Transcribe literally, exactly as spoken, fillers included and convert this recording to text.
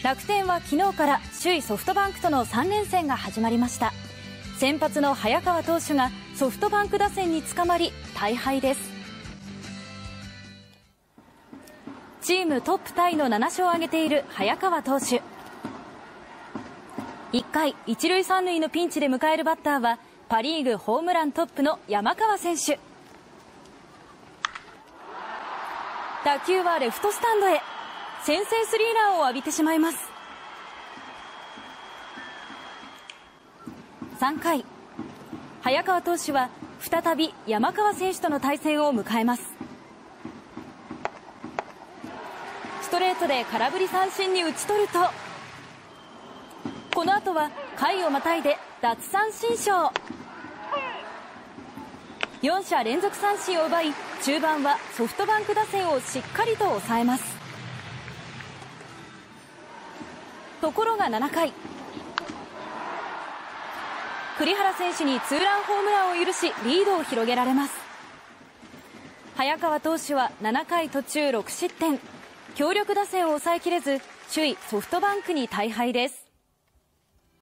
楽天は昨日から首位ソフトバンクとのさん連戦が始まりました。先発の早川投手がソフトバンク打線につかまり大敗です。チームトップタイのなな勝を挙げている早川投手。いっかい一塁三塁のピンチで迎えるバッターはパ・リーグホームラントップの山川選手。打球はレフトスタンドへ。先制スリーランを浴びてしまいます。さんかい、早川投手は再び山川選手との対戦を迎えます。ストレートで空振り三振に打ち取ると、この後は回をまたいで奪三振ショー。よん者連続三振を奪い、中盤はソフトバンク打線をしっかりと抑えます。ところがななかい、栗原選手にツーランホームランを許しリードを広げられます。早川投手はななかい途中ろく失点、強力打線を抑えきれず首位ソフトバンクに大敗です。